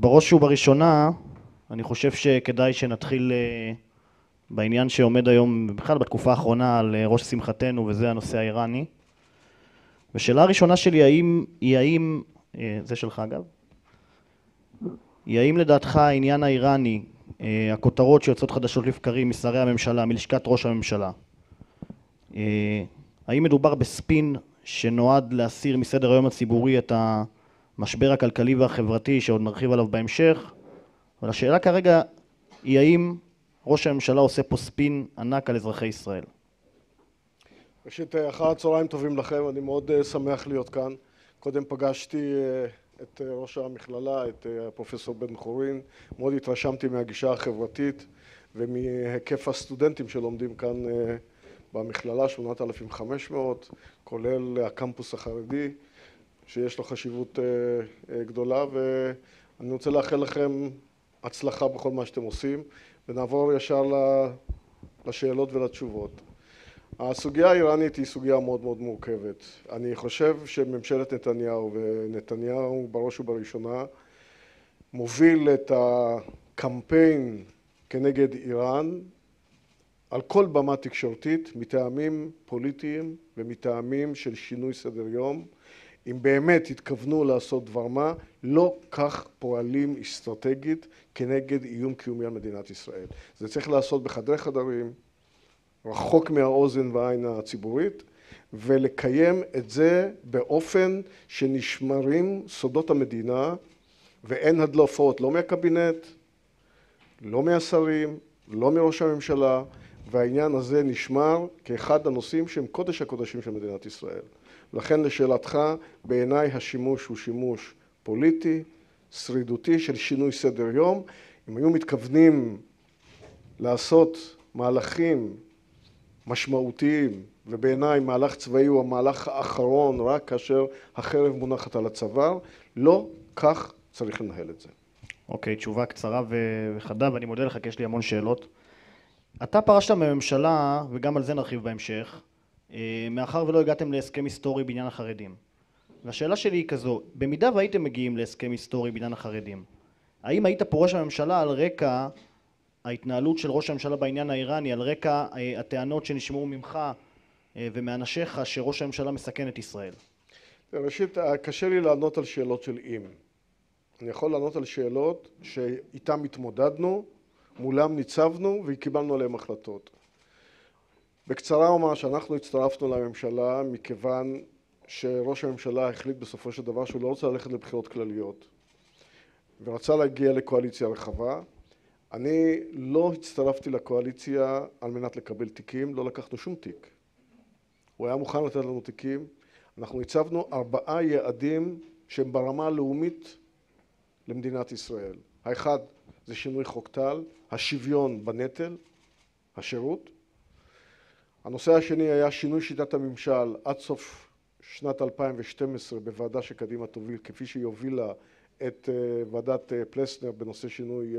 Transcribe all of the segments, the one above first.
בראש ובראשונה, אני חושב שכדאי שנתחיל בעניין שעומד היום, בכלל בתקופה האחרונה, על ראש שמחתנו, וזה הנושא האיראני. ושאלה הראשונה שלי, האם, זה שלך אגב, האם לדעתך העניין האיראני, הכותרות שיוצאות חדשות לבקרים משרי הממשלה, מלשכת ראש הממשלה, האם מדובר בספין שנועד להסיר מסדר היום הציבורי את המשבר הכלכלי והחברתי שעוד נרחיב עליו בהמשך? אבל השאלה כרגע היא האם ראש הממשלה עושה פה ספין ענק על אזרחי ישראל? ראשית, אחר הצהריים טובים לכם, אני מאוד שמח להיות כאן. קודם פגשתי את ראש המכללה, את פרופסור בן חורין, מאוד התרשמתי מהגישה החברתית ומהיקף הסטודנטים שלומדים כאן במכללה, 8,500, כולל הקמפוס החרדי, שיש לו חשיבות גדולה, ואני רוצה לאחל לכם הצלחה בכל מה שאתם עושים, ונעבור ישר לשאלות ולתשובות. הסוגיה האיראנית היא סוגיה מאוד מאוד מורכבת. אני חושב שממשלת נתניהו, ונתניהו בראש ובראשונה, מוביל את הקמפיין כנגד איראן על כל במה תקשורתית, מטעמים פוליטיים ומטעמים של שינוי סדר יום. אם באמת התכוונו לעשות דבר מה, לא כך פועלים אסטרטגית כנגד איום קיומי על מדינת ישראל. זה צריך לעשות בחדרי חדרים, רחוק מהאוזן והעין הציבורית, ולקיים את זה באופן שנשמרים סודות המדינה, ואין הדלפות לא מהקבינט, לא מהשרים, לא מראש הממשלה, והעניין הזה נשמר כאחד הנושאים שהם קודש הקודשים של מדינת ישראל. לכן לשאלתך, בעיניי השימוש הוא שימוש פוליטי, שרידותי של שינוי סדר יום. אם היו מתכוונים לעשות מהלכים משמעותיים, ובעיניי מהלך צבאי הוא המהלך האחרון רק כאשר החרב מונחת על הצוואר, לא כך צריך לנהל את זה. אוקיי, תשובה קצרה וחדה, ואני מודה לך כי יש לי המון שאלות. אתה פרשת מהממשלה, וגם על זה נרחיב בהמשך, מאחר ולא הגעתם להסכם היסטורי בעניין החרדים. והשאלה שלי היא כזו, במידה והייתם מגיעים להסכם היסטורי בעניין החרדים, האם היית פורש מהממשלה על רקע ההתנהלות של ראש הממשלה בעניין האיראני, על רקע הטענות שנשמעו ממך ומאנשיך שראש הממשלה מסכן את ישראל? ראשית, קשה לי לענות על שאלות של אם. אני יכול לענות על שאלות שאיתן התמודדנו, מולם ניצבנו וקיבלנו עליהם החלטות. בקצרה אומר שאנחנו הצטרפנו לממשלה מכיוון שראש הממשלה החליט בסופו של דבר שהוא לא רוצה ללכת לבחירות כלליות ורצה להגיע לקואליציה רחבה. אני לא הצטרפתי לקואליציה על מנת לקבל תיקים, לא לקחנו שום תיק. הוא היה מוכן לתת לנו תיקים. אנחנו הצבנו 4 יעדים שהם ברמה הלאומית למדינת ישראל. האחד זה שינוי חוק טל, השוויון בנטל, השירות. הנושא השני היה שינוי שיטת הממשל עד סוף שנת 2012 בוועדה שקדימה תוביל, כפי שהיא הובילה את ועדת פלסנר בנושא שינוי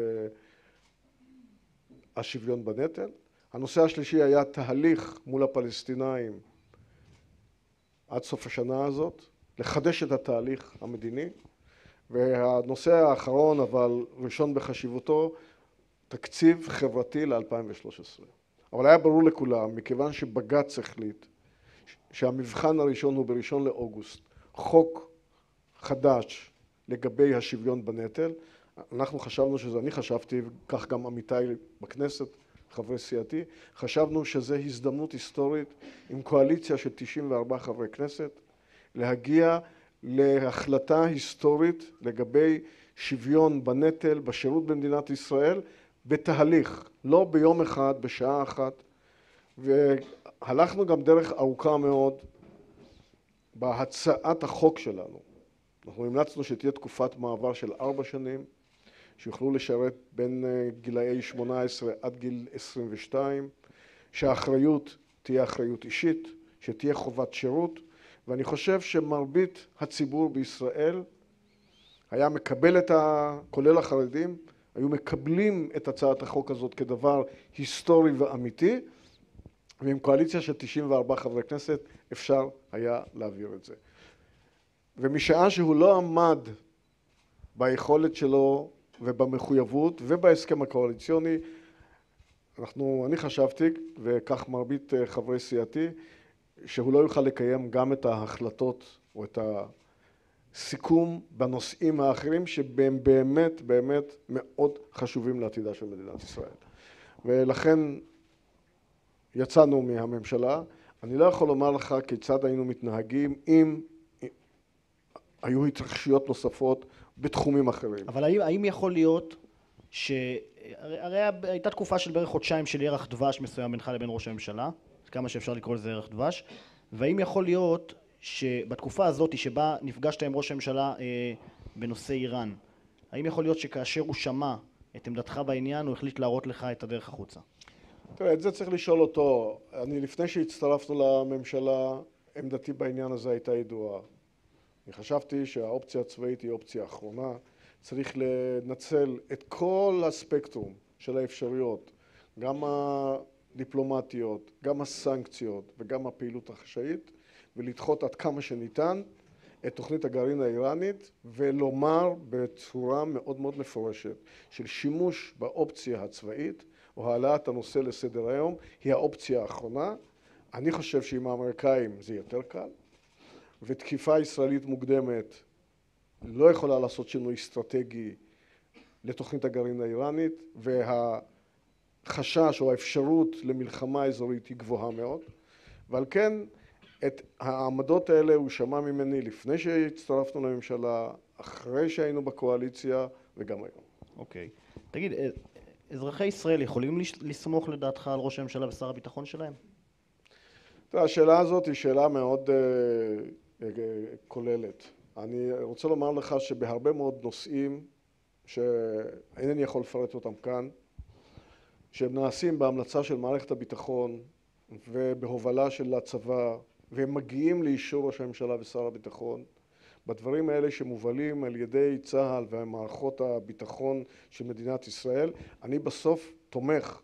השוויון בנטל. הנושא השלישי היה תהליך מול הפלסטינאים עד סוף השנה הזאת, לחדש את התהליך המדיני. והנושא האחרון, אבל ראשון בחשיבותו, תקציב חברתי ל-2013. אבל היה ברור לכולם, מכיוון שבג"ץ החליט שהמבחן הראשון הוא בראשון לאוגוסט, חוק חדש לגבי השוויון בנטל, אנחנו חשבנו שזה, אני חשבתי, וכך גם עמיתיי בכנסת, חברי סיעתי, חשבנו שזה הזדמנות היסטורית עם קואליציה של 94 חברי כנסת, להגיע להחלטה היסטורית לגבי שוויון בנטל, בשירות במדינת ישראל, בתהליך, לא ביום אחד, בשעה אחת, והלכנו גם דרך ארוכה מאוד בהצעת החוק שלנו. אנחנו המלצנו שתהיה תקופת מעבר של 4 שנים, שיוכלו לשרת בין גילאי 18 עד גיל 22, שהאחריות תהיה אחריות אישית, שתהיה חובת שירות, ואני חושב שמרבית הציבור בישראל היה מקבל כולל החרדים, היו מקבלים את הצעת החוק הזאת כדבר היסטורי ואמיתי, ועם קואליציה של 94 חברי כנסת אפשר היה להעביר את זה. ומשעה שהוא לא עמד ביכולת שלו ובמחויבות ובהסכם הקואליציוני. אני חשבתי, וכך מרבית חברי סיעתי, שהוא לא יוכל לקיים גם את ההחלטות או את הסיכום בנושאים האחרים שהם באמת באמת מאוד חשובים לעתידה של מדינת ישראל. ולכן יצאנו מהממשלה. אני לא יכול לומר לך כיצד היינו מתנהגים אם היו התרחשויות נוספות בתחומים אחרים. אבל האם יכול להיות הרי הייתה תקופה של בערך חודשיים של ירח דבש מסוים בינך לבין ראש הממשלה, כמה שאפשר לקרוא לזה ירח דבש, והאם יכול להיות שבתקופה הזאת שבה נפגשת עם ראש הממשלה בנושא איראן, האם יכול להיות שכאשר הוא שמע את עמדתך בעניין הוא החליט להראות לך את הדרך החוצה? תראה, את זה צריך לשאול אותו. לפני שהצטרפנו לממשלה, עמדתי בעניין הזה הייתה ידועה. אני חשבתי שהאופציה הצבאית היא אופציה אחרונה. צריך לנצל את כל הספקטרום של האפשרויות, גם הדיפלומטיות, גם הסנקציות וגם הפעילות החשאית, ולדחות עד כמה שניתן את תוכנית הגרעין האיראנית, ולומר בצורה מאוד מאוד מפורשת של שימוש באופציה הצבאית או העלאת הנושא לסדר היום היא האופציה האחרונה. אני חושב שעם האמריקאים זה יותר קל, ותקיפה ישראלית מוקדמת לא יכולה לעשות שינוי אסטרטגי לתוכנית הגרעין האיראנית, והחשש או האפשרות למלחמה אזורית היא גבוהה מאוד, ועל כן את העמדות האלה הוא שמע ממני לפני שהצטרפנו לממשלה, אחרי שהיינו בקואליציה וגם היום. אוקיי. תגיד, אזרחי ישראל יכולים לסמוך לדעתך על ראש הממשלה ושר הביטחון שלהם? השאלה הזאת היא שאלה מאוד כוללת. אני רוצה לומר לך שבהרבה מאוד נושאים שאינני יכול לפרט אותם כאן, שהם נעשים בהמלצה של מערכת הביטחון ובהובלה של הצבא, והם מגיעים לאישור ראש הממשלה ושר הביטחון, בדברים האלה שמובלים על ידי צה"ל ומערכות הביטחון של מדינת ישראל, אני בסוף תומך.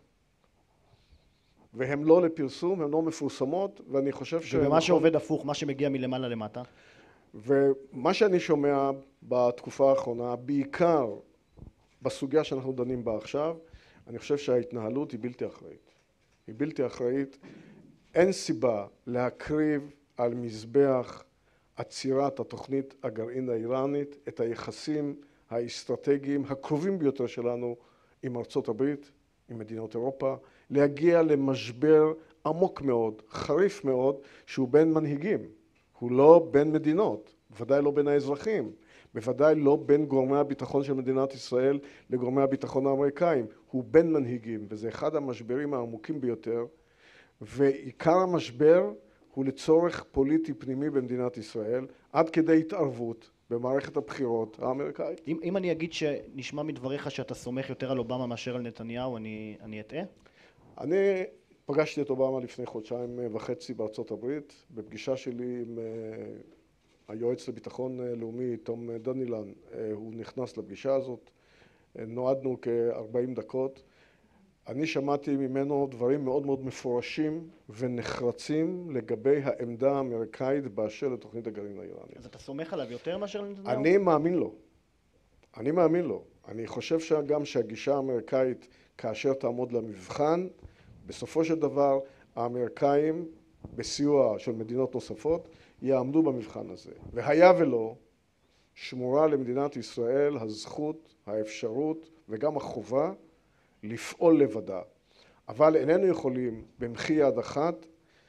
והם לא לפרסום, הם לא מפורסמות, ואני חושב ובמה שעובד הפוך, מה שמגיע מלמעלה למטה? ומה שאני שומע בתקופה האחרונה, בעיקר בסוגיה שאנחנו דנים בה עכשיו, אני חושב שההתנהלות היא בלתי אחראית. היא בלתי אחראית. אין סיבה להקריב על מזבח עצירת התוכנית הגרעין האיראנית את היחסים האסטרטגיים הקרובים ביותר שלנו עם ארצות הברית, עם מדינות אירופה, להגיע למשבר עמוק מאוד, חריף מאוד, שהוא בין מנהיגים. הוא לא בין מדינות, בוודאי לא בין האזרחים, בוודאי לא בין גורמי הביטחון של מדינת ישראל לגורמי הביטחון האמריקאים. הוא בין מנהיגים, וזה אחד המשברים העמוקים ביותר, ועיקר המשבר הוא לצורך פוליטי פנימי במדינת ישראל, עד כדי התערבות במערכת הבחירות האמריקאית. אם אני אגיד שנשמע מדבריך שאתה סומך יותר על אובמה מאשר על נתניהו, אני אטעה? אני פגשתי את אובמה לפני חודשיים וחצי בארצות הברית, בפגישה שלי עם היועץ לביטחון לאומי, תום דנילן. הוא נכנס לפגישה הזאת, נועדנו כ-40 דקות. אני שמעתי ממנו דברים מאוד מאוד מפורשים ונחרצים לגבי העמדה האמריקאית באשר לתוכנית הגרעין האיראנית. אז אתה סומך עליו יותר מאשר לנתניהו? אני מאמין לו. אני מאמין לו. אני חושב גם שהגישה האמריקאית, כאשר תעמוד למבחן, בסופו של דבר האמריקאים, בסיוע של מדינות נוספות, יעמדו במבחן הזה. והיה ולא, שמורה למדינת ישראל הזכות, האפשרות וגם החובה לפעול לבדה. אבל איננו יכולים במחי יד אחת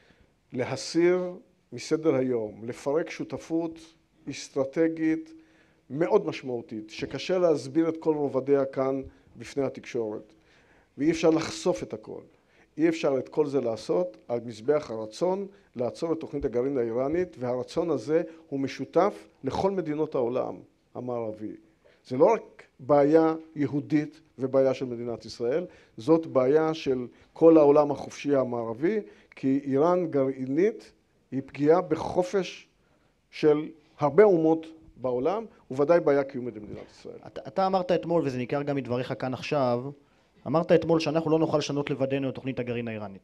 להסיר מסדר היום, לפרק שותפות אסטרטגית מאוד משמעותית, שקשה להסביר את כל רובדיה כאן בפני התקשורת. ואי אפשר לחשוף את הכל. אי אפשר את כל זה לעשות על מזבח הרצון לעצור את תוכנית הגרעין האיראנית, והרצון הזה הוא משותף לכל מדינות העולם המערבי. זה לא רק בעיה יהודית ובעיה של מדינת ישראל, זאת בעיה של כל העולם החופשי המערבי, כי איראן גרעינית היא פגיעה בחופש של הרבה אומות בעולם, וודאי בעיה קיומית במדינת ישראל. אתה אמרת אתמול, וזה ניכר גם מדבריך כאן עכשיו, אמרת אתמול שאנחנו לא נוכל לשנות לבדנו את תוכנית הגרעין האיראנית.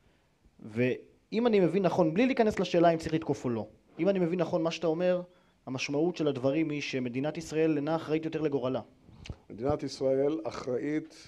ואם אני מבין נכון, בלי להיכנס לשאלה אם צריך לתקוף או לא, אם אני מבין נכון מה שאתה אומר, המשמעות של הדברים היא שמדינת ישראל אינה אחראית יותר לגורלה. מדינת ישראל אחראית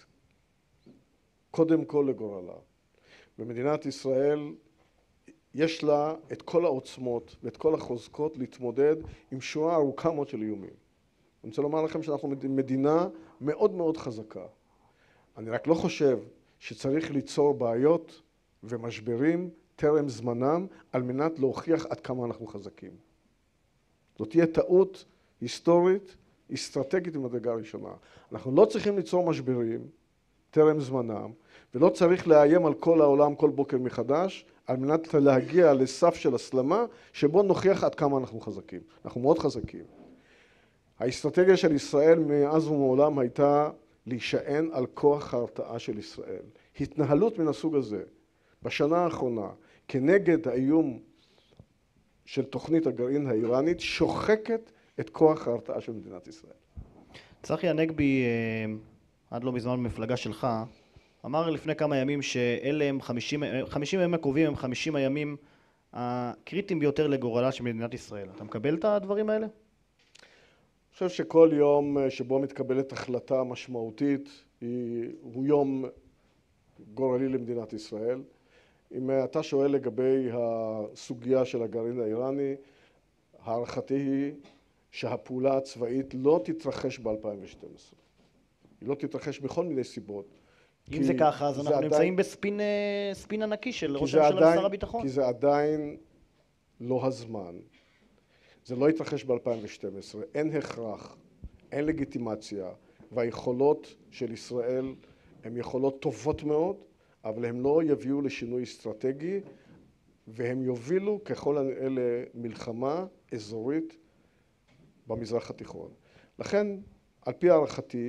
קודם כל לגורלה. במדינת ישראל יש לה את כל העוצמות ואת כל החוזקות להתמודד עם שורה ארוכה מאוד של איומים. אני רוצה לומר לכם שאנחנו מדינה מאוד מאוד חזקה. אני רק לא חושב שצריך ליצור בעיות ומשברים טרם זמנם על מנת להוכיח עד כמה אנחנו חזקים. זאת תהיה טעות היסטורית, אסטרטגית ממדרגה ראשונה. אנחנו לא צריכים ליצור משברים טרם זמנם, ולא צריך לאיים על כל העולם כל בוקר מחדש, על מנת להגיע לסף של הסלמה, שבו נוכיח עד כמה אנחנו חזקים. אנחנו מאוד חזקים. האסטרטגיה של ישראל מאז ומעולם הייתה להישען על כוח ההרתעה של ישראל. התנהלות מן הסוג הזה, בשנה האחרונה, כנגד האיום של תוכנית הגרעין האיראנית, שוחקת את כוח ההרתעה של מדינת ישראל. צחי הנגבי, עד לא מזמן במפלגה שלך, אמר לפני כמה ימים שאלה הם 50 הימים הקרובים, הם 50 הימים הקריטיים ביותר לגורלה של מדינת ישראל. אתה מקבל את הדברים האלה? אני חושב שכל יום שבו מתקבלת החלטה משמעותית הוא יום גורלי למדינת ישראל. אם אתה שואל לגבי הסוגיה של הגרעין האיראני, הערכתי היא שהפעולה הצבאית לא תתרחש ב-2012. היא לא תתרחש בכל מיני סיבות. אם זה ככה, אז אנחנו נמצאים בספין ענקי של ראש הממשלה ושר הביטחון. כי זה עדיין לא הזמן. זה לא יתרחש ב-2012. אין הכרח, אין לגיטימציה, והיכולות של ישראל הן יכולות טובות מאוד, אבל הם לא יביאו לשינוי אסטרטגי, והם יובילו ככל הנראה למלחמה אזורית במזרח התיכון. לכן, על פי הערכתי,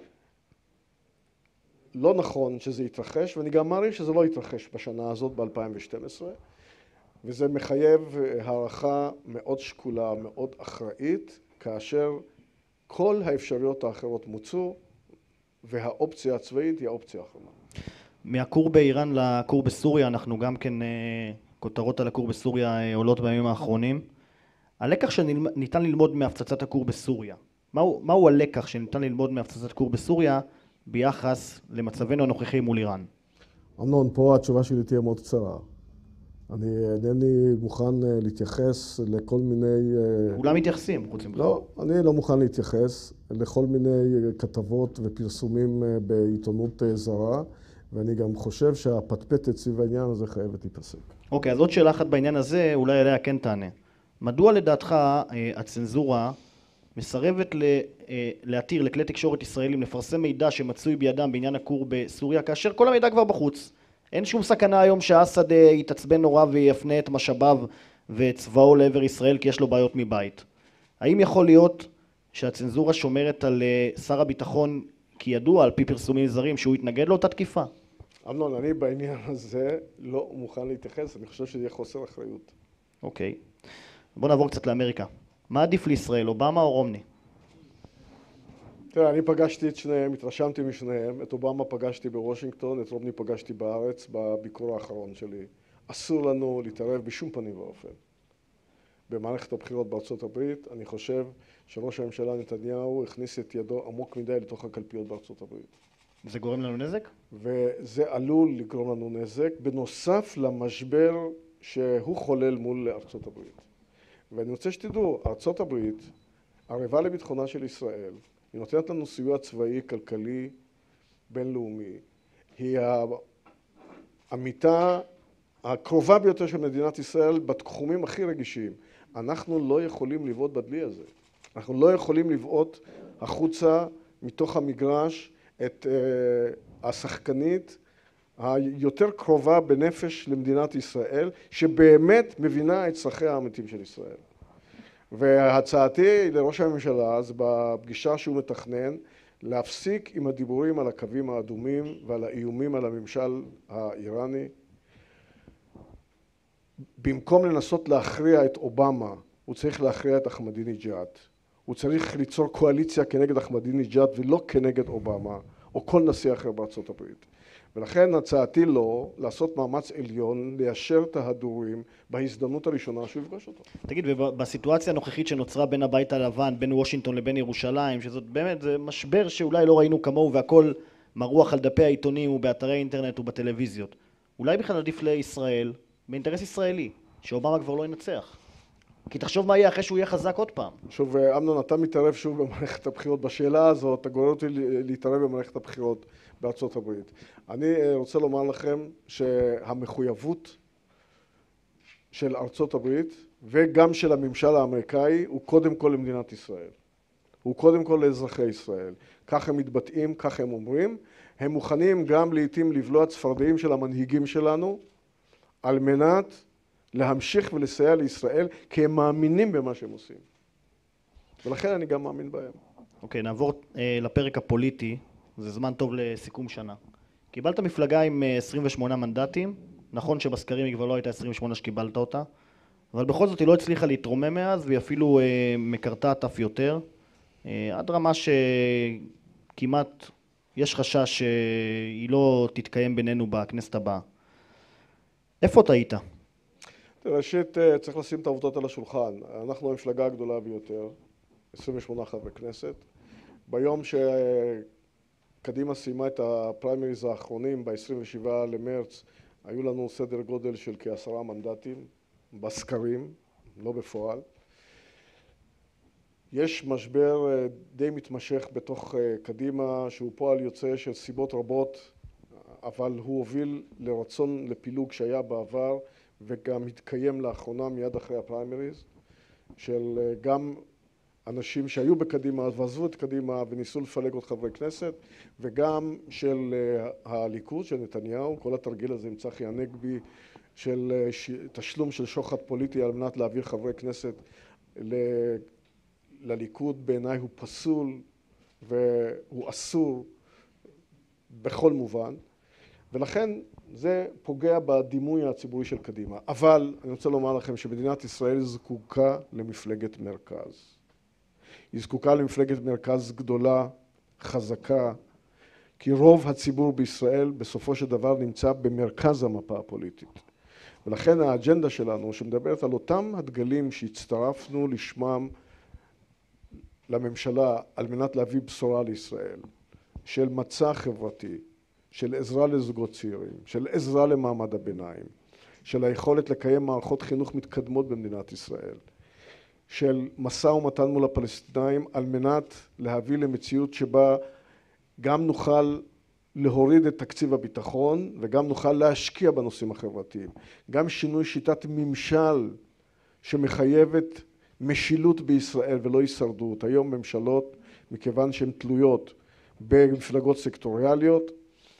לא נכון שזה יתרחש, ואני גם מעריך שזה לא יתרחש בשנה הזאת ב-2012, וזה מחייב הערכה מאוד שקולה, מאוד אחראית, כאשר כל האפשרויות האחרות מוצאו, והאופציה הצבאית היא האופציה האחרונה. מהכור באיראן לכור בסוריה, אנחנו גם כן, כותרות על הכור בסוריה עולות בימים האחרונים. הלקח שניתן ללמוד מהפצצת הכור בסוריה, מהו הלקח שניתן ללמוד מהפצצת הכור בסוריה ביחס למצבנו הנוכחי מול איראן? אמנון, פה התשובה שלי תהיה מאוד קצרה. אני אינני מוכן להתייחס לכל מיני... כולם מתייחסים, חוץ ממך. לא, אני לא מוכן להתייחס לכל מיני כתבות ופרסומים בעיתונות זרה, ואני גם חושב שהפטפטת סביב העניין הזה חייבת להיפסק. אוקיי, אז עוד שאלה אחת בעניין הזה, אולי עליה כן תענה. מדוע לדעתך הצנזורה מסרבת להתיר לכלי תקשורת ישראלים לפרסם מידע שמצוי בידם בעניין הכור בסוריה, כאשר כל המידע כבר בחוץ? אין שום סכנה היום שאסד יתעצבן נורא ויפנה את משאביו וצבאו לעבר ישראל כי יש לו בעיות מבית. האם יכול להיות שהצנזורה שומרת על שר הביטחון כי ידוע על פי פרסומים זרים שהוא יתנגד לאותה תקיפה? אמנון, אני בעניין הזה לא מוכן להתייחס, אני חושב שזה יהיה חוסר אחריות. אוקיי. בוא נעבור קצת לאמריקה. מה עדיף לישראל, אובמה או רומני? תראה, אני פגשתי את שניהם, התרשמתי משניהם. את אובמה פגשתי בוושינגטון, את רומני פגשתי בארץ בביקור האחרון שלי. אסור לנו להתערב בשום פנים ואופן. במערכת הבחירות בארצות הברית, אני חושב שראש הממשלה נתניהו הכניס את ידו עמוק מדי לתוך הקלפיות בארצות הברית. זה גורם לנו נזק? וזה עלול לגרום לנו נזק, בנוסף למשבר שהוא חולל מול ארצות הברית. ואני רוצה שתדעו, ארצות הברית, ערבה לביטחונה של ישראל, היא נותנת לנו סיוע צבאי, כלכלי, בינלאומי. היא העמיתה הקרובה ביותר של מדינת ישראל בתחומים הכי רגישים. אנחנו לא יכולים לבעוט בדלי הזה. אנחנו לא יכולים לבעוט החוצה מתוך המגרש את השחקנית היותר קרובה בנפש למדינת ישראל, שבאמת מבינה את צרכיה האמיתיים של ישראל. והצעתי לראש הממשלה, אז בפגישה שהוא מתכנן, להפסיק עם הדיבורים על הקווים האדומים ועל האיומים על הממשל האיראני. במקום לנסות להכריע את אובמה, הוא צריך להכריע את אחמדינג'אד. הוא צריך ליצור קואליציה כנגד אחמדינג'אד ולא כנגד אובמה, או כל נשיא אחר בארצות הברית. ולכן הצעתי לו לעשות מאמץ עליון, ליישר את ההדורים בהזדמנות הראשונה שהוא יפגוש אותו. תגיד, ובסיטואציה הנוכחית שנוצרה בין הבית הלבן, בין וושינגטון לבין ירושלים, שזאת באמת, זה משבר שאולי לא ראינו כמוהו והכל מרוח על דפי העיתונים ובאתרי האינטרנט ובטלוויזיות. אולי בכלל עדיף לישראל, באינטרס ישראלי, שאובמה כבר לא ינצח. כי תחשוב מה יהיה אחרי שהוא יהיה חזק עוד פעם. שוב, אמנון, אתה מתערב שוב במערכת הבחירות. בשאלה הזאת, אתה גורם אותי להתערב במערכת הבחירות בארצות הברית. אני רוצה לומר לכם שהמחויבות של ארצות הברית וגם של הממשל האמריקאי הוא קודם כל למדינת ישראל. הוא קודם כל לאזרחי ישראל. כך הם מתבטאים, כך הם אומרים. הם מוכנים גם לעתים לבלוע צפרדעים של המנהיגים שלנו על מנת להמשיך ולסייע לישראל, כי הם מאמינים במה שהם עושים. ולכן אני גם מאמין בהם. אוקיי, נעבור לפרק הפוליטי. זה זמן טוב לסיכום שנה. קיבלת מפלגה עם 28 מנדטים. נכון שבסקרים היא כבר לא הייתה 28 שקיבלת אותה, אבל בכל זאת היא לא הצליחה להתרומם מאז, והיא אפילו מקרטעת אף יותר. עד רמה שכמעט יש חשש שהיא לא תתקיים בינינו בכנסת הבאה. איפה אתה היית? ראשית, צריך לשים את העובדות על השולחן. אנחנו המפלגה הגדולה ביותר, 28 חברי כנסת. ביום שקדימה סיימה את הפריימריז האחרונים, ב-27 למרץ, היו לנו סדר גודל של כ10 מנדטים בסקרים, לא בפועל. יש משבר די מתמשך בתוך קדימה, שהוא פועל יוצא של סיבות רבות, אבל הוא הוביל לרצון לפילוג שהיה בעבר, וגם התקיים לאחרונה מיד אחרי הפריימריז, של גם אנשים שהיו בקדימה ועזבו את קדימה וניסו לפלג עוד חברי כנסת, וגם של הליכוד, של נתניהו, כל התרגיל הזה עם צחי הנגבי, של תשלום של שוחד פוליטי על מנת להעביר חברי כנסת לליכוד, בעיניי הוא פסול והוא אסור בכל מובן, ולכן זה פוגע בדימוי הציבורי של קדימה. אבל אני רוצה לומר לכם שמדינת ישראל זקוקה למפלגת מרכז. היא זקוקה למפלגת מרכז גדולה, חזקה, כי רוב הציבור בישראל בסופו של דבר נמצא במרכז המפה הפוליטית. ולכן האג'נדה שלנו שמדברת על אותם הדגלים שהצטרפנו לשמם לממשלה על מנת להביא בשורה לישראל, של מצע חברתי, של עזרה לזוגות צעירים, של עזרה למעמד הביניים, של היכולת לקיים מערכות חינוך מתקדמות במדינת ישראל, של משא ומתן מול הפלסטינאים על מנת להביא למציאות שבה גם נוכל להוריד את תקציב הביטחון וגם נוכל להשקיע בנושאים החברתיים. גם שינוי שיטת ממשל שמחייבת משילות בישראל ולא הישרדות. היום ממשלות, מכיוון שהן תלויות במפלגות סקטוריאליות,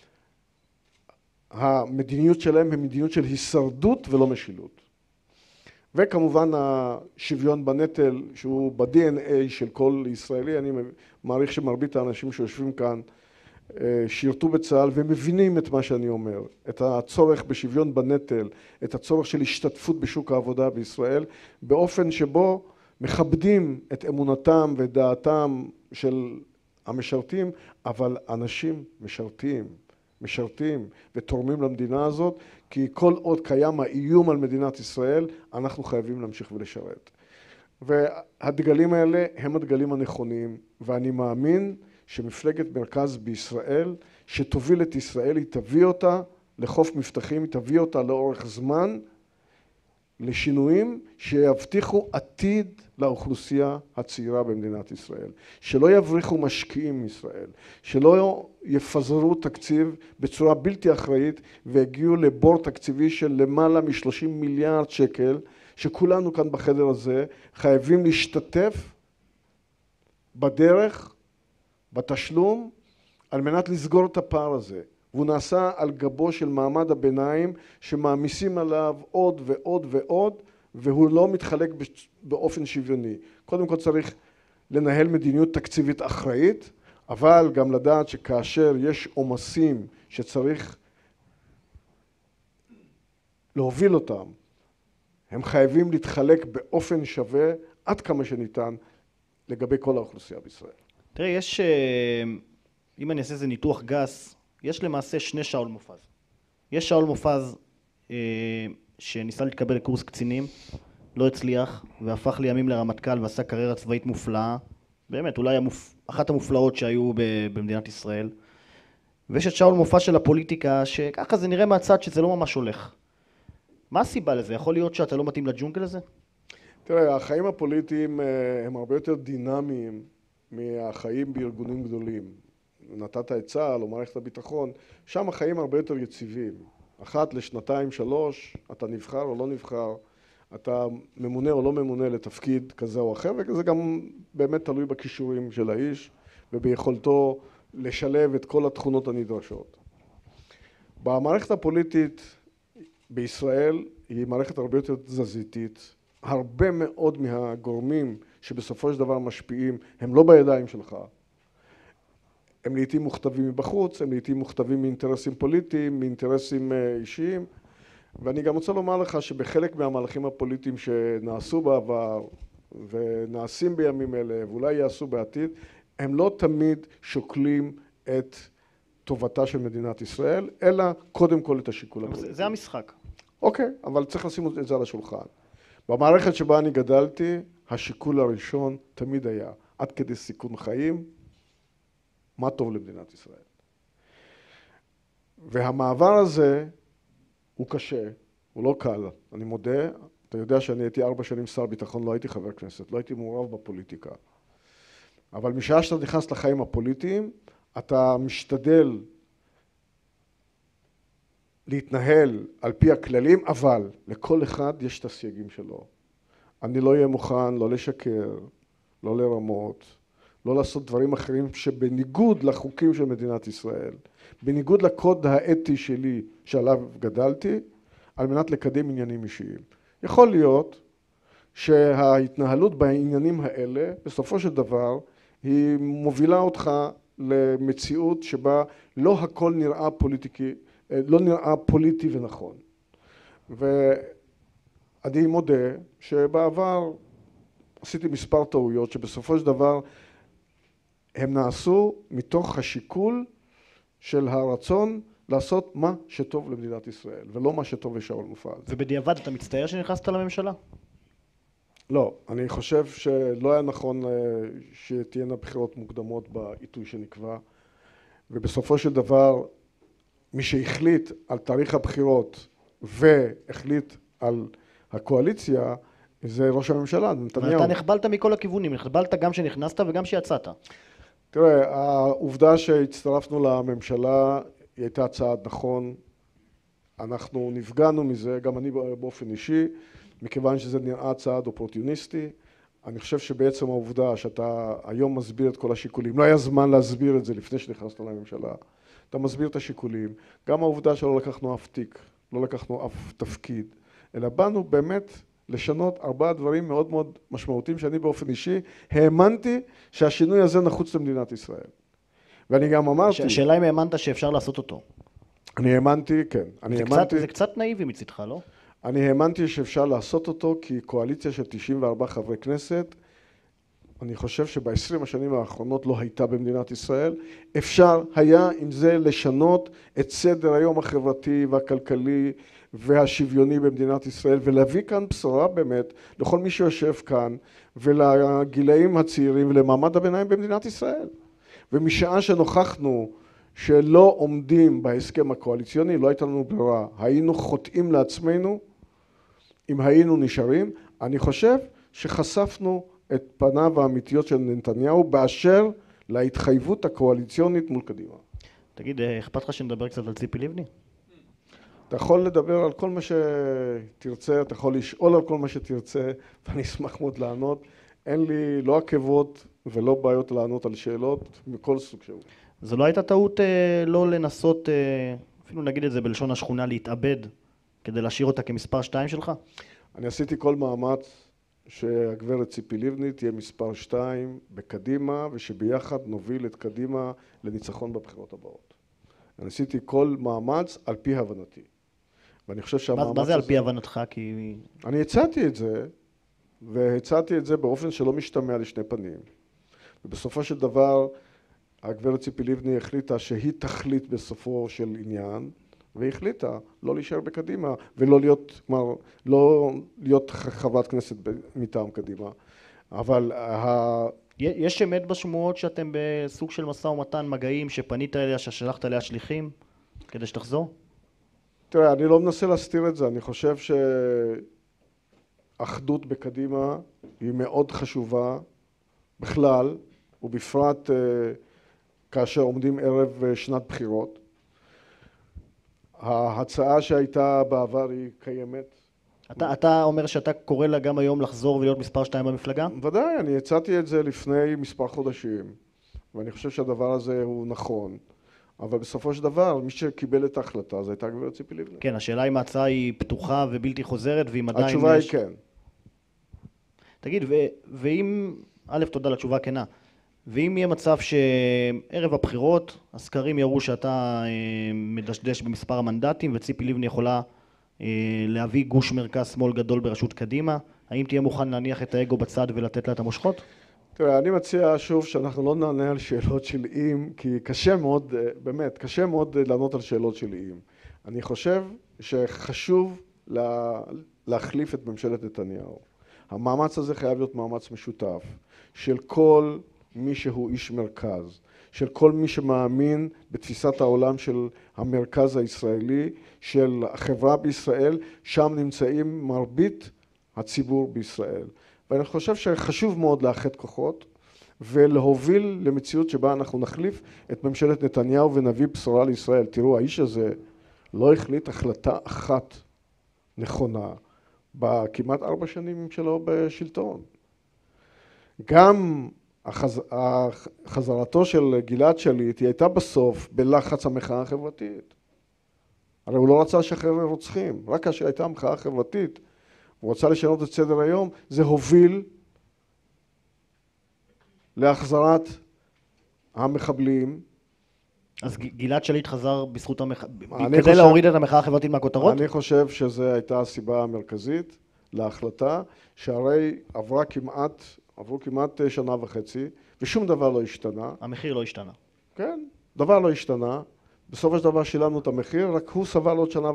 המדיניות שלהם היא מדיניות של הישרדות ולא משילות. וכמובן השוויון בנטל שהוא ב-DNA של כל ישראלי. אני מעריך שמרבית האנשים שיושבים כאן שירתו בצה"ל ומבינים את מה שאני אומר, את הצורך בשוויון בנטל, את הצורך של השתתפות בשוק העבודה בישראל, באופן שבו מכבדים את אמונתם ודעתם של המשרתים, אבל אנשים משרתים ותורמים למדינה הזאת, כי כל עוד קיים האיום על מדינת ישראל, אנחנו חייבים להמשיך ולשרת. והדגלים האלה הם הדגלים הנכונים, ואני מאמין שמפלגת מרכז בישראל, שתוביל את ישראל, היא תביא אותה לחוף מבטחים, היא תביא אותה לאורך זמן, לשינויים שיבטיחו עתיד לאוכלוסייה הצעירה במדינת ישראל. שלא יבריחו משקיעים מישראל, שלא יפזרו תקציב בצורה בלתי אחראית והגיעו לבור תקציבי של למעלה מ-30 מיליארד שקל, שכולנו כאן בחדר הזה חייבים להשתתף בדרך, בתשלום, על מנת לסגור את הפער הזה. והוא נעשה על גבו של מעמד הביניים שמעמיסים עליו עוד ועוד ועוד, והוא לא מתחלק באופן שוויוני. קודם כל צריך לנהל מדיניות תקציבית אחראית, אבל גם לדעת שכאשר יש עומסים שצריך להוביל אותם, הם חייבים להתחלק באופן שווה עד כמה שניתן לגבי כל האוכלוסייה בישראל. תראה, אם אני אעשה איזה ניתוח גס, יש למעשה שני שאול מופז. יש שאול מופז שניסה להתקבל לקורס קצינים, לא הצליח, והפך לימים לרמטכ"ל ועשה קריירה צבאית מופלאה, באמת, אולי אחת המופלאות שהיו במדינת ישראל. ויש את שאול מופז של הפוליטיקה, שככה זה נראה מהצד שזה לא ממש הולך. מה הסיבה לזה? יכול להיות שאתה לא מתאים לג'ונגל הזה? תראה, החיים הפוליטיים הם הרבה יותר דינמיים מהחיים בארגונים גדולים. נתת את צה"ל או מערכת הביטחון, שם החיים הרבה יותר יציבים. אחת לשנתיים, שלוש, אתה נבחר או לא נבחר, אתה ממונה או לא ממונה לתפקיד כזה או אחר, וזה גם באמת תלוי בכישורים של האיש וביכולתו לשלב את כל התכונות הנדרשות. במערכת הפוליטית בישראל היא מערכת הרבה יותר תזזיתית, הרבה מאוד מהגורמים שבסופו של דבר משפיעים הם לא בידיים שלך. הם לעתים מוכתבים מבחוץ, הם לעתים מוכתבים מאינטרסים פוליטיים, מאינטרסים אישיים, ואני גם רוצה לומר לך שבחלק מהמהלכים הפוליטיים שנעשו בעבר ונעשים בימים אלה ואולי יעשו בעתיד, הם לא תמיד שוקלים את טובתה של מדינת ישראל, אלא קודם כל את השיקול הפוליטי. זה המשחק. אוקיי, אבל צריך לשים את זה על השולחן. במערכת שבה אני גדלתי, השיקול הראשון תמיד היה עד כדי סיכון חיים, מה טוב למדינת ישראל. והמעבר הזה הוא קשה, הוא לא קל, אני מודה. אתה יודע שאני הייתי 4 שנים שר ביטחון, לא הייתי חבר כנסת, לא הייתי מעורב בפוליטיקה. אבל משעה שאתה נכנס לחיים הפוליטיים, אתה משתדל להתנהל על פי הכללים, אבל לכל אחד יש את הסייגים שלו. אני לא אהיה מוכן לא לשקר, לא לרמות, לא לעשות דברים אחרים שבניגוד לחוקים של מדינת ישראל, בניגוד לקוד האתי שלי שעליו גדלתי, על מנת לקדם עניינים אישיים. יכול להיות שההתנהלות בעניינים האלה, בסופו של דבר, היא מובילה אותך למציאות שבה לא הכל נראה פוליטי ונכון. ואני מודה שבעבר עשיתי מספר טעויות שבסופו של דבר הם נעשו מתוך השיקול של הרצון לעשות מה שטוב למדינת ישראל, ולא מה שטוב לשאול מופז. ובדיעבד אתה מצטער שנכנסת לממשלה? לא, אני חושב שלא היה נכון שתהיינה בחירות מוקדמות בעיתוי שנקבע, ובסופו של דבר מי שהחליט על תאריך הבחירות והחליט על הקואליציה זה ראש הממשלה, נתניהו. ואתה נחבלת מכל הכיוונים, נחבלת גם שנכנסת וגם שיצאת. תראה, העובדה שהצטרפנו לממשלה היא הייתה צעד נכון, אנחנו נפגענו מזה, גם אני באופן אישי, מכיוון שזה נראה צעד אופורטוניסטי. אני חושב שבעצם העובדה שאתה היום מסביר את כל השיקולים, לא היה זמן להסביר את זה לפני שנכנסת לממשלה, אתה מסביר את השיקולים, גם העובדה שלא לקחנו אף תיק, לא לקחנו אף תפקיד, אלא באנו באמת לשנות 4 דברים מאוד מאוד משמעותיים שאני באופן אישי האמנתי שהשינוי הזה נחוץ למדינת ישראל. ואני גם אמרתי... השאלה אם האמנת שאפשר לעשות אותו. אני האמנתי, כן. זה קצת נאיבי מצידך, לא? אני האמנתי שאפשר לעשות אותו כי קואליציה של 94 חברי כנסת, אני חושב שב-20 השנים האחרונות לא הייתה במדינת ישראל, אפשר היה עם זה לשנות את סדר היום החברתי והכלכלי והשוויוני במדינת ישראל, ולהביא כאן בשורה באמת לכל מי שיושב כאן ולגילאים הצעירים ולמעמד הביניים במדינת ישראל. ומשעה שנוכחנו שלא עומדים בהסכם הקואליציוני, לא הייתה לנו ברירה, היינו חוטאים לעצמנו אם היינו נשארים. אני חושב שחשפנו את פניו האמיתיות של נתניהו באשר להתחייבות הקואליציונית מול קדימה. תגיד, אכפת לך שנדבר קצת על ציפי לבני? אתה יכול לדבר על כל מה שתרצה, אתה יכול לשאול על כל מה שתרצה, ואני אשמח מאוד לענות. אין לי לא עקבות ולא בעיות לענות על שאלות מכל סוג שהוא. זו לא הייתה טעות לא לנסות, אפילו נגיד את זה בלשון השכונה, להתאבד, כדי להשאיר אותה כמספר 2 שלך? אני עשיתי כל מאמץ שהגברת ציפי לבני תהיה מספר 2 בקדימה, ושביחד נוביל את קדימה לניצחון בבחירות הבאות. אני עשיתי כל מאמץ על פי הבנתי. ואני חושב שהמאמץ מה זה על פי הבנתך? כי... אני הצעתי את זה, והצעתי את זה באופן שלא משתמע לשני פנים. ובסופו של דבר, הגברת ציפי לבני החליטה שהיא תחליט בסופו של עניין, והיא החליטה לא להישאר בקדימה ולא להיות, כלומר, לא להיות חברת כנסת מטעם קדימה. אבל יש אמת בשמועות שאתם בסוג של משא ומתן, מגעים, שפנית אליה, ששלחת אליה שליחים כדי שתחזור? תראה, אני לא מנסה להסתיר את זה. אני חושב שאחדות בקדימה היא מאוד חשובה בכלל, ובפרט כאשר עומדים ערב שנת בחירות. ההצעה שהייתה בעבר היא קיימת. אתה אומר שאתה קורא לה גם היום לחזור ולהיות מספר 2 במפלגה? ודאי, אני הצעתי את זה לפני מספר חודשים, ואני חושב שהדבר הזה הוא נכון. אבל בסופו של דבר, מי שקיבל את ההחלטה, זו הייתה גברת ציפי לבני. כן, השאלה אם ההצעה היא פתוחה ובלתי חוזרת, ואם עדיין... התשובה היא כן. תגיד, ואם... א', תודה לתשובה כנה. ואם יהיה מצב שערב הבחירות, הסקרים יראו שאתה מדשדש במספר המנדטים, וציפי לבני יכולה להביא גוש מרכז שמאל גדול בראשות קדימה, האם תהיה מוכן להניח את האגו בצד ולתת לה את המושכות? תראה, אני מציע שוב שאנחנו לא נענה על שאלות של אם, כי קשה מאוד, באמת, קשה מאוד לענות על שאלות של אם. אני חושב שחשוב להחליף את ממשלת נתניהו. המאמץ הזה חייב להיות מאמץ משותף של כל מי שהוא איש מרכז, של כל מי שמאמין בתפיסת העולם של המרכז הישראלי, של החברה בישראל, שם נמצאים מרבית הציבור בישראל. ואני חושב שחשוב מאוד לאחד כוחות ולהוביל למציאות שבה אנחנו נחליף את ממשלת נתניהו ונביא בשורה לישראל. תראו, האיש הזה לא החליט החלטה אחת נכונה בכמעט 4 שנים שלו בשלטון. גם חזרתו של גלעד שליט היא הייתה בסוף בלחץ המחאה החברתית. הרי הוא לא רצה לשחרר רוצחים, רק כאשר הייתה המחאה החברתית הוא רצה לשנות את סדר היום, זה הוביל להחזרת המחבלים. אז גלעד שליט חזר בזכות המחאה, כדי להוריד את המחאה החברתית מהכותרות? אני חושב שזו הייתה הסיבה המרכזית להחלטה, שהרי עברו כמעט 1.5 שנה, ושום דבר לא השתנה. המחיר לא השתנה. כן, דבר לא השתנה. בסופו של דבר שילמנו את המחיר, רק הוא סבל עוד 1.5 שנה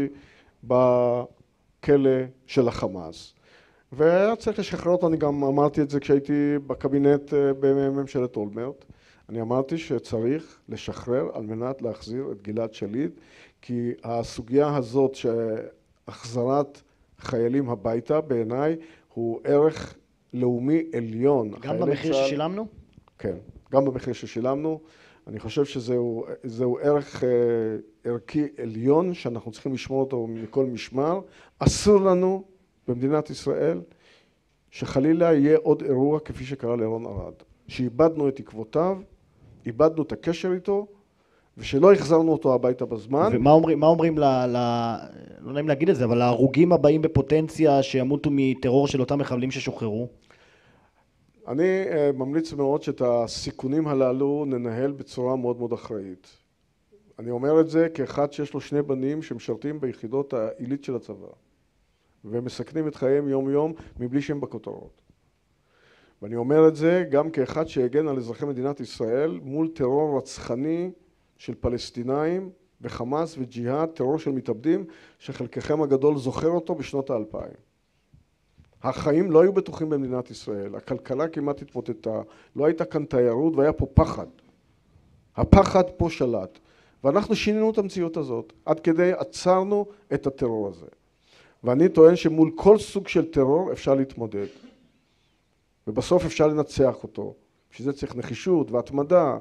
בכלא של החמאס. והיה צריך לשחרר אותו, אני גם אמרתי את זה כשהייתי בקבינט בממשלת אולמרט. אני אמרתי שצריך לשחרר על מנת להחזיר את גלעד שליט, כי הסוגיה הזאת שהחזרת חיילים הביתה בעיניי הוא ערך לאומי עליון. גם במחיר ששילמנו? כן, גם במחיר ששילמנו. אני חושב שזהו ערך ערכי עליון שאנחנו צריכים לשמור אותו מכל משמר. אסור לנו במדינת ישראל שחלילה יהיה עוד אירוע כפי שקרה לאהרון ארד. שאיבדנו את עקבותיו, איבדנו את הקשר איתו, ושלא החזרנו אותו הביתה בזמן. ומה אומרים לא נעים להגיד את זה, אבל ההרוגים הבאים בפוטנציה שימותו מטרור של אותם מחבלים ששוחררו? אני ממליץ מאוד שאת הסיכונים הללו ננהל בצורה מאוד מאוד אחראית. אני אומר את זה כאחד שיש לו 2 בנים שמשרתים ביחידות העילית של הצבא, ומסכנים את חייהם יום יום מבלי שהם בכותרות. ואני אומר את זה גם כאחד שהגן על אזרחי מדינת ישראל מול טרור רצחני של פלסטינאים וחמאס וג'יהאד, טרור של מתאבדים שחלקכם הגדול זוכר אותו בשנות ה-2000. החיים לא היו בטוחים במדינת ישראל, הכלכלה כמעט התמוטטה, לא הייתה כאן תיירות והיה פה פחד. הפחד פה שלט, ואנחנו שינינו את המציאות הזאת, עד כדי עצרנו את הטרור הזה. ואני טוען שמול כל סוג של טרור אפשר להתמודד, ובסוף אפשר לנצח אותו. בשביל זה צריך נחישות והתמדה,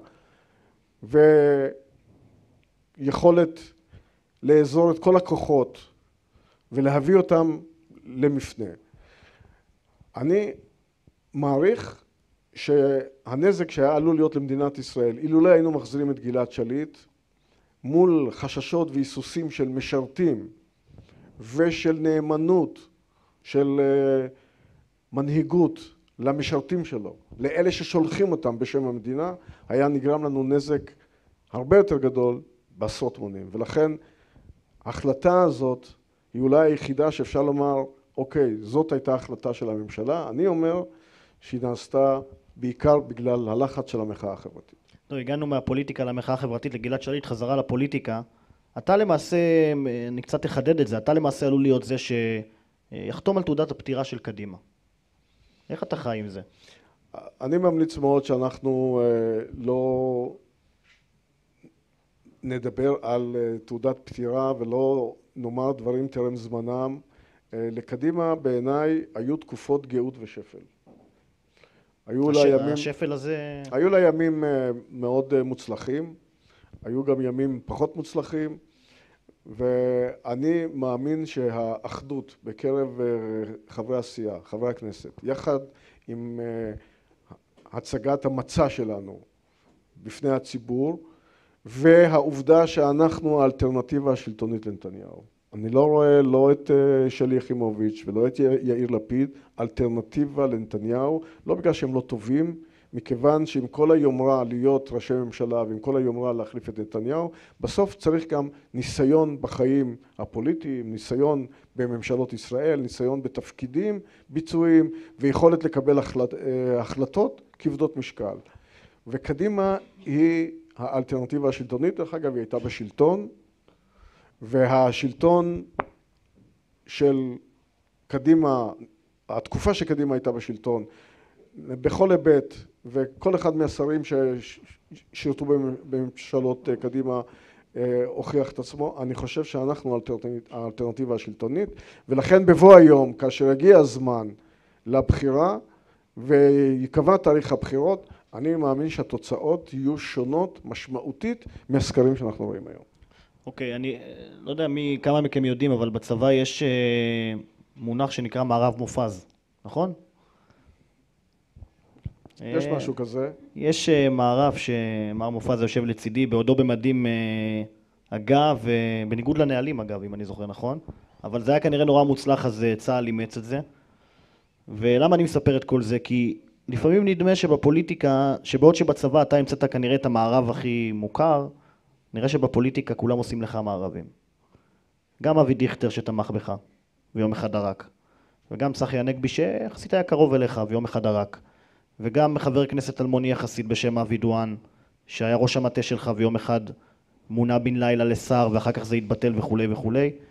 ויכולת לאזור את כל הכוחות, ולהביא אותם למפנה. אני מעריך שהנזק שהיה עלול להיות למדינת ישראל, אילולא היינו מחזירים את גלעד שליט, מול חששות והיסוסים של משרתים ושל נאמנות, של מנהיגות למשרתים שלו, לאלה ששולחים אותם בשם המדינה, היה נגרם לנו נזק הרבה יותר גדול בעשרות מונים. ולכן ההחלטה הזאת היא אולי היחידה שאפשר לומר, אוקיי, זאת הייתה החלטה של הממשלה. אני אומר שהיא נעשתה בעיקר בגלל הלחץ של המחאה החברתית. לא, הגענו מהפוליטיקה למחאה החברתית לגלעד שליט, חזרה לפוליטיקה. אתה למעשה, אני קצת אחדד את זה, אתה למעשה עלול להיות זה שיחתום על תעודת הפטירה של קדימה. איך אתה חי עם זה? אני ממליץ מאוד שאנחנו לא נדבר על תעודת פטירה ולא נאמר דברים טרם זמנם. לקדימה בעיניי היו תקופות גאות ושפל. השפל הזה... היו לה ימים מאוד מוצלחים, היו גם ימים פחות מוצלחים, ואני מאמין שהאחדות בקרב חברי הסיעה, חברי הכנסת, יחד עם הצגת המצע שלנו בפני הציבור, והעובדה שאנחנו האלטרנטיבה השלטונית לנתניהו. אני לא רואה לא את שלי יחימוביץ' ולא את יאיר לפיד, אלטרנטיבה לנתניהו, לא בגלל שהם לא טובים, מכיוון שעם כל היומרה להיות ראשי ממשלה ועם כל היומרה להחליף את נתניהו, בסוף צריך גם ניסיון בחיים הפוליטיים, ניסיון בממשלות ישראל, ניסיון בתפקידים ביצועיים ויכולת לקבל החלטות כבדות משקל. וקדימה היא האלטרנטיבה השלטונית, דרך אגב היא הייתה בשלטון, והשלטון של קדימה, התקופה שקדימה הייתה בשלטון, בכל היבט, וכל אחד מהשרים ששירתו בממשלות קדימה הוכיח את עצמו, אני חושב שאנחנו האלטרנטיבה השלטונית, ולכן בבוא היום, כאשר יגיע הזמן לבחירה, ויקבע תאריך הבחירות, אני מאמין שהתוצאות יהיו שונות משמעותית מהסקרים שאנחנו רואים היום. אוקיי, אני לא יודע כמה מכם יודעים, אבל בצבא יש מונח שנקרא מערב מופז, נכון? יש משהו כזה. יש מערב שמר מופז יושב לצידי, בעודו במדים אגב, בניגוד לנהלים אגב, אם אני זוכר נכון, אבל זה היה כנראה נורא מוצלח, אז צה"ל אימץ את זה. ולמה אני מספר את כל זה? כי לפעמים נדמה שבפוליטיקה, שבעוד שבצבא אתה המצאת כנראה את המערב הכי מוכר, נראה שבפוליטיקה כולם עושים לך מערבים. גם אבי דיכטר שתמך בך, ויום אחד דרק. וגם צחי הנגבי שיחסית היה קרוב אליך, ויום אחד דרק. וגם חבר כנסת אלמוני יחסית בשם אבי דואן, שהיה ראש המטה שלך ויום אחד מונה בן לילה לשר, ואחר כך זה התבטל וכו' וכו'.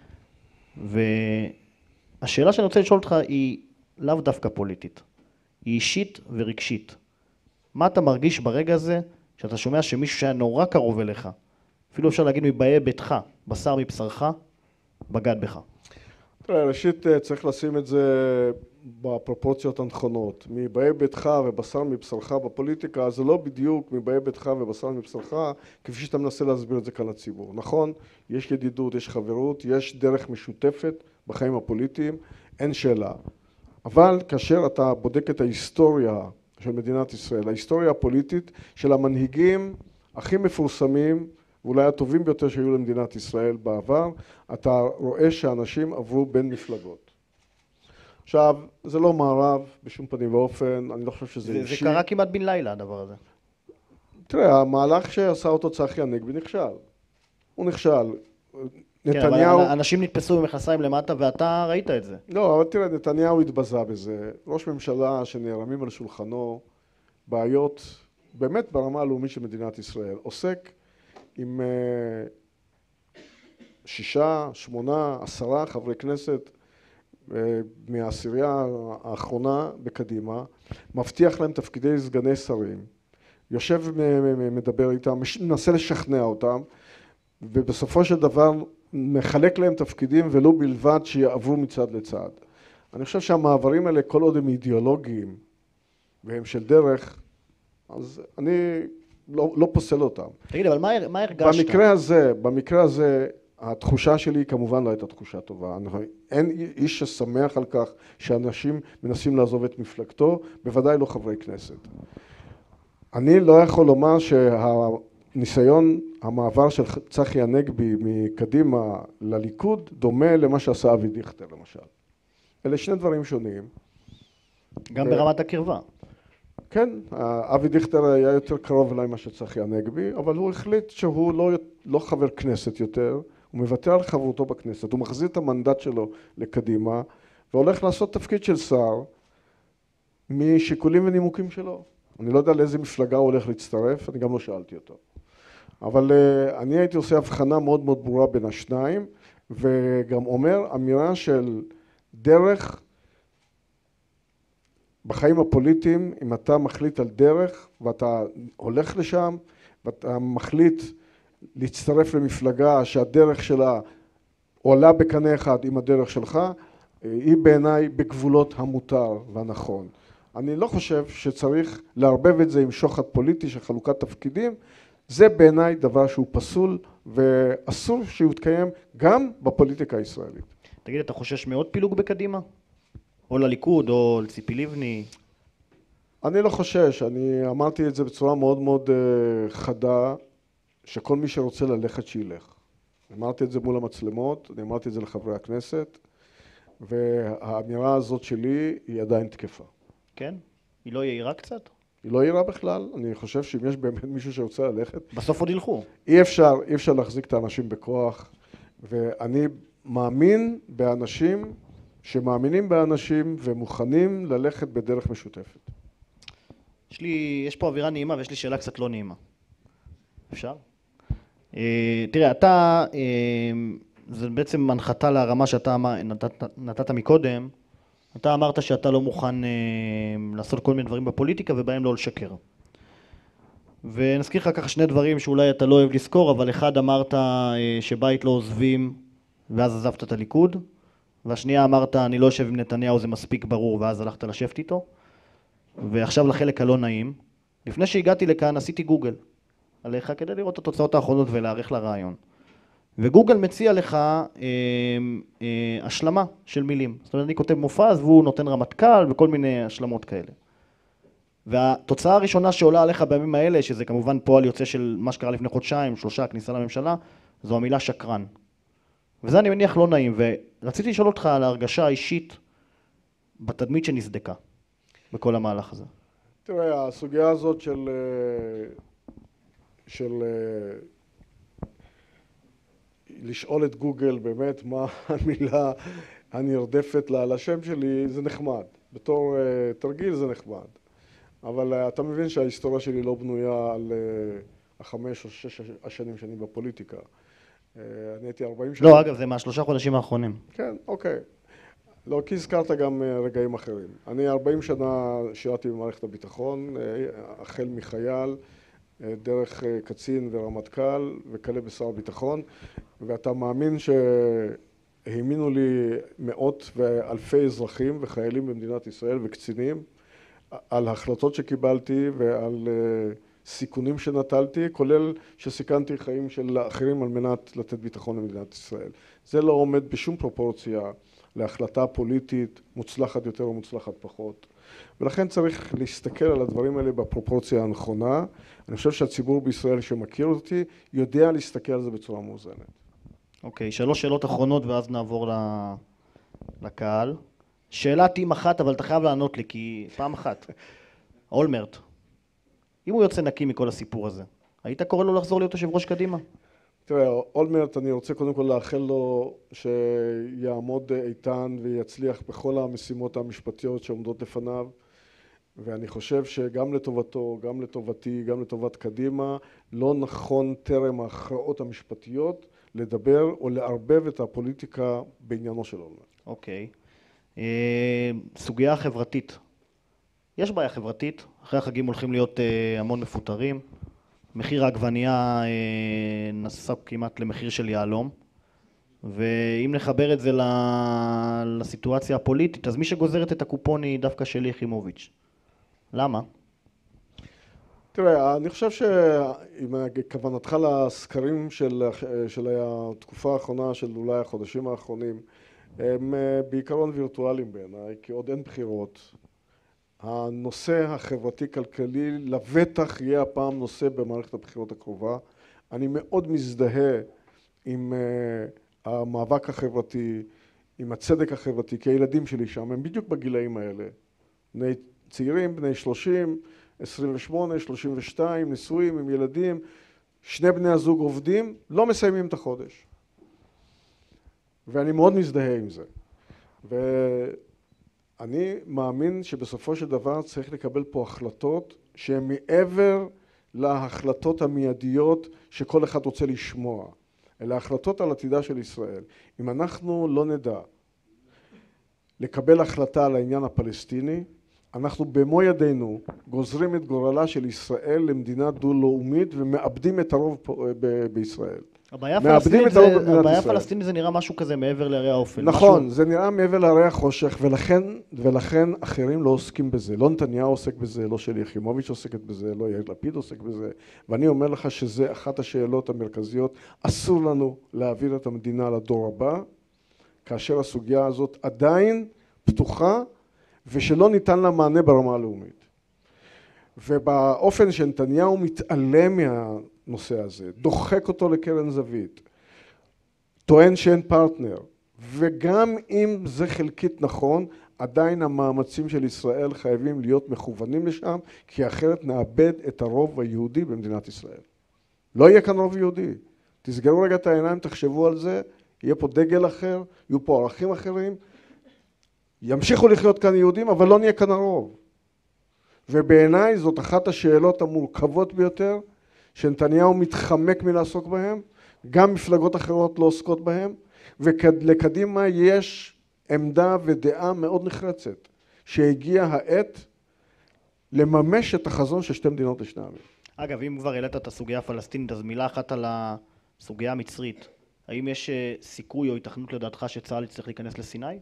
והשאלה שאני רוצה לשאול אותך היא לאו דווקא פוליטית. היא אישית ורגשית. מה אתה מרגיש ברגע הזה, שאתה שומע שמישהו שהיה נורא קרוב אליך, אפילו אפשר להגיד מבאי ביתך, בשר מבשרך, בגד בך? ראשית צריך לשים את זה בפרופורציות הנכונות. מבאי ביתך ובשר מבשרך בפוליטיקה זה לא בדיוק מבאי ביתך ובשר מבשרך כפי שאתה מנסה להסביר את זה כאן לציבור. נכון, יש ידידות, יש חברות, יש דרך משותפת בחיים הפוליטיים, אין שאלה. אבל כאשר אתה בודק את ההיסטוריה של מדינת ישראל, ההיסטוריה הפוליטית של המנהיגים הכי מפורסמים ואולי הטובים ביותר שהיו למדינת ישראל בעבר, אתה רואה שאנשים עברו בין מפלגות. עכשיו, זה לא מערב בשום פנים ואופן, אני לא חושב שזה אישי. זה קרה כמעט בן לילה הדבר הזה. תראה, המהלך שעשה אותו צחי הנגבי נכשל. הוא נכשל. נתניהו... כן, אבל אנשים נתפסו במכנסיים למטה ואתה ראית את זה. לא, אבל תראה, נתניהו התבזה בזה. ראש ממשלה שנערמים על שולחנו בעיות באמת ברמה הלאומית של מדינת ישראל. עוסק עם 6, 8, 10 חברי כנסת מהעשירייה האחרונה בקדימה, מבטיח להם תפקידי סגני שרים, יושב מדבר איתם, מנסה לשכנע אותם, ובסופו של דבר מחלק להם תפקידים ולא בלבד שיעברו מצד לצד. אני חושב שהמעברים האלה, כל עוד הם אידיאולוגיים והם של דרך, אז אני לא פוסל אותם. תגיד, אבל מה הרגשת? במקרה הזה, התחושה שלי כמובן לא הייתה תחושה טובה. אין איש ששמח על כך שאנשים מנסים לעזוב את מפלגתו, בוודאי לא חברי כנסת. אני לא יכול לומר שהניסיון, המעבר של צחי הנגבי מקדימה לליכוד, דומה למה שעשה אבי דיכטר למשל. אלה שני דברים שונים. גם ברמת הקרבה. כן, אבי דיכטר היה יותר קרוב אליי מה שצחי הנגבי, אבל הוא החליט שהוא לא חבר כנסת יותר, הוא מוותר על חברותו בכנסת, הוא מחזיר את המנדט שלו לקדימה, והולך לעשות תפקיד של שר משיקולים ונימוקים שלו. אני לא יודע לאיזה מפלגה הוא הולך להצטרף, אני גם לא שאלתי אותו. אבל אני הייתי עושה הבחנה מאוד מאוד ברורה בין השניים, וגם אומר אמירה של דרך בחיים הפוליטיים, אם אתה מחליט על דרך ואתה הולך לשם, ואתה מחליט להצטרף למפלגה שהדרך שלה עולה בקנה אחד עם הדרך שלך, היא בעיניי בגבולות המותר והנכון. אני לא חושב שצריך לערבב את זה עם שוחד פוליטי של חלוקת תפקידים, זה בעיניי דבר שהוא פסול ואסור שיתקיים גם בפוליטיקה הישראלית. תגיד, אתה חושש מאוד פילוג בקדימה? או לליכוד או לציפי לבני? אני לא חושש, אני אמרתי את זה בצורה מאוד מאוד חדה, שכל מי שרוצה ללכת שילך. אמרתי את זה מול המצלמות, אני אמרתי את זה לחברי הכנסת, והאמירה הזאת שלי היא עדיין תקפה. כן? היא לא יעירה קצת? היא לא יעירה בכלל, אני חושב שאם יש באמת מישהו שרוצה ללכת... בסוף עוד ילכו. אי אפשר להחזיק את האנשים בכוח, ואני מאמין באנשים שמאמינים באנשים ומוכנים ללכת בדרך משותפת. יש פה אווירה נעימה ויש לי שאלה קצת לא נעימה. אפשר? תראה, אתה, זה בעצם הנחתה להרמה שאתה נתת מקודם, אתה אמרת שאתה לא מוכן לעשות כל מיני דברים בפוליטיקה ובהם לא לשקר. ונזכיר לך ככה שני דברים שאולי אתה לא אוהב לזכור, אבל אחד אמרת שבית לא עוזבים ואז עזבת את הליכוד, והשנייה אמרת אני לא יושב עם נתניהו זה מספיק ברור ואז הלכת לשבת איתו. ועכשיו לחלק הלא נעים, לפני שהגעתי לכאן עשיתי גוגל עליך כדי לראות את התוצאות האחרונות ולהעריך לרעיון. וגוגל מציע לך השלמה של מילים. זאת אומרת, אני כותב מופז והוא נותן רמטכ"ל וכל מיני השלמות כאלה. והתוצאה הראשונה שעולה עליך בימים האלה, שזה כמובן פועל יוצא של מה שקרה לפני חודשיים, 3 כניסה לממשלה, זו המילה שקרן. וזה אני מניח לא נעים, ורציתי לשאול אותך על ההרגשה האישית בתדמית שנסדקה בכל המהלך הזה. תראה, הסוגיה הזאת של לשאול את גוגל באמת מה המילה הנרדפת לשם שלי, זה נחמד. בתור תרגיל זה נחמד. אבל אתה מבין שההיסטוריה שלי לא בנויה על 5 או 6 השנים שאני בפוליטיקה. אני הייתי 40 שנה... לא, אגב, זה מה3 חודשים האחרונים. כן, אוקיי. לא, כי הזכרת גם רגעים אחרים. אני 40 שנה שירתי במערכת הביטחון, החל מחייל, דרך קצין ורמטכ"ל וכלה בשר הביטחון, ואתה מאמין שהאמינו לי מאות ואלפי אזרחים וחיילים במדינת ישראל וקצינים על החלטות שקיבלתי ועל סיכונים שנטלתי, כולל שסיכנתי חיים של אחרים על מנת לתת ביטחון למדינת ישראל. זה לא עומד בשום פרופורציה להחלטה פוליטית מוצלחת יותר או מוצלחת פחות. ולכן צריך להסתכל על הדברים האלה בפרופורציה הנכונה. אני חושב שהציבור בישראל שמכיר אותי יודע להסתכל על זה בצורה מאוזנת. אוקיי, 3 שאלות אחרונות ואז נעבור לקהל. שאלה טים אחת, אבל אתה חייב לענות לי, כי פעם אחת. אולמרט, אם הוא יוצא נקי מכל הסיפור הזה, היית קורא לו לחזור להיות יושב ראש קדימה? תראה, אולמרט, אני רוצה קודם כל לאחל לו שיעמוד איתן ויצליח בכל המשימות המשפטיות שעומדות לפניו, ואני חושב שגם לטובתו, גם לטובתי, גם לטובת קדימה, לא נכון טרם ההכרעות המשפטיות לדבר או לערבב את הפוליטיקה בעניינו של אולמרט. אוקיי. סוגיה חברתית. יש בעיה חברתית, אחרי החגים הולכים להיות המון מפוטרים, מחיר העגבנייה נסע כמעט למחיר של יהלום, ואם נחבר את זה לסיטואציה הפוליטית, אז מי שגוזרת את הקופון היא דווקא שלי יחימוביץ'. למה? תראה, אני חושב שעם כוונתך לסקרים של התקופה האחרונה, של אולי החודשים האחרונים, הם בעיקרון וירטואליים בעיניי, כי עוד אין בחירות. הנושא החברתי-כלכלי לבטח יהיה הפעם נושא במערכת הבחירות הקרובה. אני מאוד מזדהה עם המאבק החברתי, עם הצדק החברתי, כי הילדים שלי שם הם בדיוק בגילאים האלה. בני צעירים, בני 30, 28, 32, נשואים עם ילדים, 2 בני הזוג עובדים, לא מסיימים את החודש. ואני מאוד מזדהה עם זה. ואני מאמין שבסופו של דבר צריך לקבל פה החלטות שהם מעבר להחלטות המיידיות שכל אחד רוצה לשמוע, אלא החלטות על עתידה של ישראל. אם אנחנו לא נדע לקבל החלטה על העניין הפלסטיני, אנחנו במו ידינו גוזרים את גורלה של ישראל למדינה דו-לאומית ומאבדים את הרוב בישראל. הבעיה הפלסטינית זה נראה משהו כזה מעבר להרי האופל. נכון, זה נראה מעבר להרי החושך, ולכן אחרים לא עוסקים בזה. לא נתניהו עוסק בזה, לא שלי יחימוביץ' עוסקת בזה, לא יאיר לפיד עוסק בזה. ואני אומר לך שזה אחת השאלות המרכזיות. אסור לנו להעביר את המדינה לדור הבא, כאשר הסוגיה הזאת עדיין פתוחה, ושלא ניתן לה מענה ברמה הלאומית. ובאופן שנתניהו מתעלם מהנושא הזה, דוחק אותו לקרן זווית, טוען שאין פרטנר, וגם אם זה חלקית נכון, עדיין המאמצים של ישראל חייבים להיות מכוונים לשם, כי אחרת נאבד את הרוב היהודי במדינת ישראל. לא יהיה כאן רוב יהודי. תסגרו רגע את העיניים, תחשבו על זה, יהיה פה דגל אחר, יהיו פה ערכים אחרים, ימשיכו לחיות כאן יהודים, אבל לא נהיה כאן הרוב. ובעיניי זאת אחת השאלות המורכבות ביותר, שנתניהו מתחמק מלעסוק בהם, גם מפלגות אחרות לא עוסקות בהם, ולקדימה יש עמדה ודעה מאוד נחרצת, שהגיעה העת לממש את החזון של שתי מדינות לשני עמים. אגב, אם כבר העלית את הסוגיה הפלסטינית, אז מילה אחת על הסוגיה המצרית. האם יש סיכוי או התכנות לדעתך שצה"ל יצטרך להיכנס לסיני?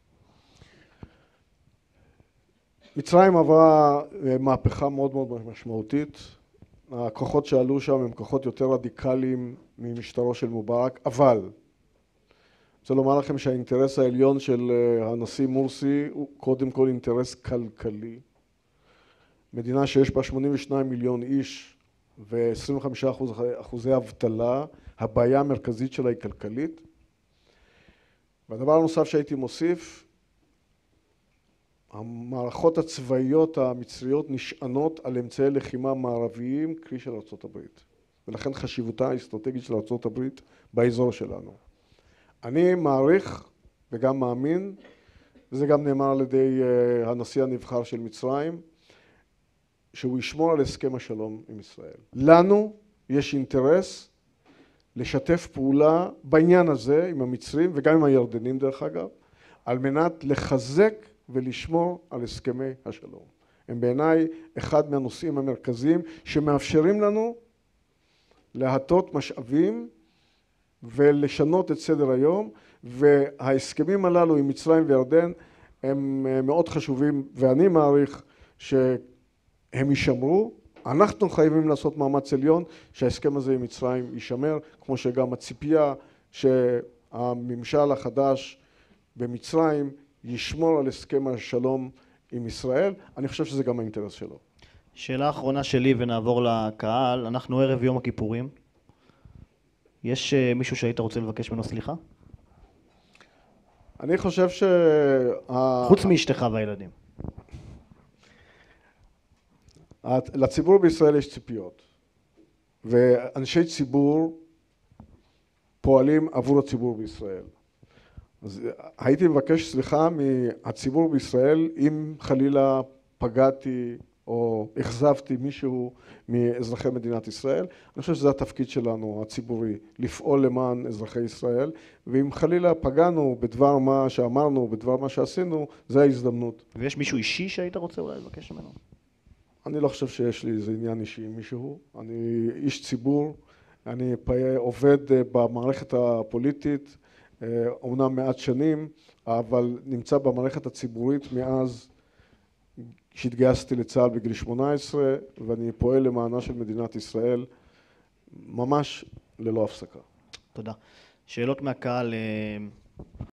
מצרים עברה מהפכה מאוד מאוד משמעותית. הכוחות שעלו שם הם כוחות יותר רדיקליים ממשטרו של מובארק, אבל אני רוצה לומר לכם שהאינטרס העליון של הנשיא מורסי הוא קודם כל אינטרס כלכלי. מדינה שיש בה 82 מיליון איש ו-25% אבטלה, הבעיה המרכזית שלה היא כלכלית. והדבר הנוסף שהייתי מוסיף, המערכות הצבאיות המצריות נשענות על אמצעי לחימה מערביים, כלי של ארצות הברית. ולכן חשיבותה האסטרטגית של ארצות הברית באזור שלנו. אני מעריך וגם מאמין, וזה גם נאמר על ידי הנשיא הנבחר של מצרים, שהוא ישמור על הסכם השלום עם ישראל. לנו יש אינטרס לשתף פעולה בעניין הזה עם המצרים וגם עם הירדנים דרך אגב, על מנת לחזק ולשמור על הסכמי השלום. הם בעיניי אחד מהנושאים המרכזיים שמאפשרים לנו להטות משאבים ולשנות את סדר היום, וההסכמים הללו עם מצרים וירדן הם מאוד חשובים, ואני מעריך שהם יישמרו. אנחנו חייבים לעשות מאמץ עליון שההסכם הזה עם מצרים יישמר, כמו שגם הציפייה שהממשל החדש במצרים ישמור על הסכם השלום עם ישראל. אני חושב שזה גם האינטרס שלו. שאלה אחרונה שלי ונעבור לקהל. אנחנו ערב יום הכיפורים. יש מישהו שהיית רוצה לבקש ממנו סליחה? אני חושב חוץ מאשתך והילדים. לציבור בישראל יש ציפיות, ואנשי ציבור פועלים עבור הציבור בישראל. אז הייתי מבקש סליחה מהציבור בישראל אם חלילה פגעתי או אכזבתי מישהו מאזרחי מדינת ישראל. אני חושב שזה התפקיד שלנו, הציבורי, לפעול למען אזרחי ישראל, ואם חלילה פגענו בדבר מה שאמרנו, בדבר מה שעשינו, זה ההזדמנות. ויש מישהו אישי שהיית רוצה אולי לבקש ממנו? אני לא חושב שיש לי איזה עניין אישי עם מישהו. אני איש ציבור, אני עובד במערכת הפוליטית, אומנם מעט שנים, אבל נמצא במערכת הציבורית מאז שהתגייסתי לצה"ל בגיל 18, ואני פועל למענה של מדינת ישראל ממש ללא הפסקה. תודה. שאלות מהקהל.